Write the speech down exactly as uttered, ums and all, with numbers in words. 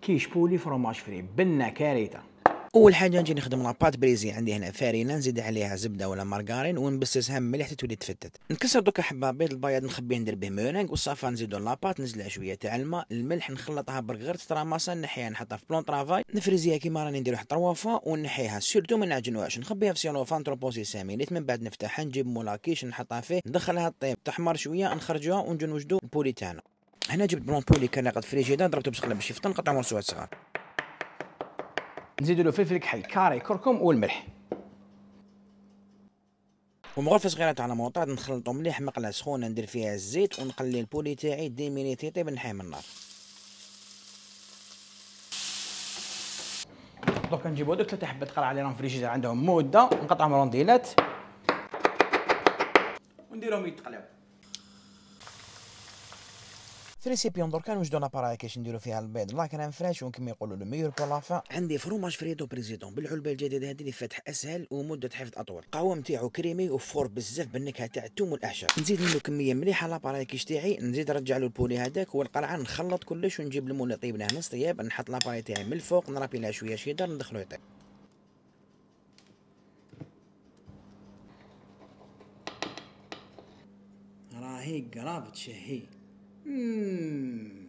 كيش بولي فروماج فري بنه كارثه. اول حاجه نجي نخدم لاباط بريزي. عندي هنا فارينه نزيد عليها زبده ولا مارغرين ونبسسها مليح تولي تفتت. نكسر دوكا حبه بيض البياض نخبيه ندير به مورينغ والصافا نزيدو لاباط نزلها شويه تاع الماء الملح نخلطها برغرت تراماسا نحيها نحطها في بلون طرافاي نفرزيها كيما راني ندير واحد ثلاثة فوا ونحيها سيرتو ما نعجنوهاش نخبيها في سيلوفان تروبوسي سامينيت من بعد نفتحها نجيب مولاكيش نحطها فيه ندخلها طيب تحمر شويه نخرجوها ونجي نوجدو البولي تاعنا. هنا جبت بلون بولي كان قد فريجيدا ضربته بسخله باش يفطن نقطعو مرسوات صغار نزيدو له فلفل كحل كاري كركم والملح ومغرفه صغيره على موطاد نخلطو مليح مقله سخونه ندير فيها الزيت ونقلي البولي تاعي دي مينيت يطيب نحيه من النار. دوكا نجيبو هذوك ثلاثه حبات قرع اللي راهم فريجيدار عندهم مده نقطعهم رونديلات ونديرهم يتقلاو. في ريسيبيون دركا نوجدو لاباراي كاش نديرو فيها البيض لا كريم فريش وكما يقولوا لو ميور بور لافا. عندي فروماج فريدو بريزيدون بالعلبه الجديده هذه اللي فتح اسهل ومده حفظ اطول. القوام تاعو كريمي وفور بزاف بالنكهه تاع الثوم والاعشاب. نزيد منه كميه مليحه لاباراي كيش تاعي نزيد نرجع له البولي هذاك والقرعه نخلط كلش ونجيب المول اللي طيب له نص طياب نحط لاباراي تاعي من الفوق نرابي لها شويه شيدر ندخلو يطيب. راهي قراب تشهي. مم.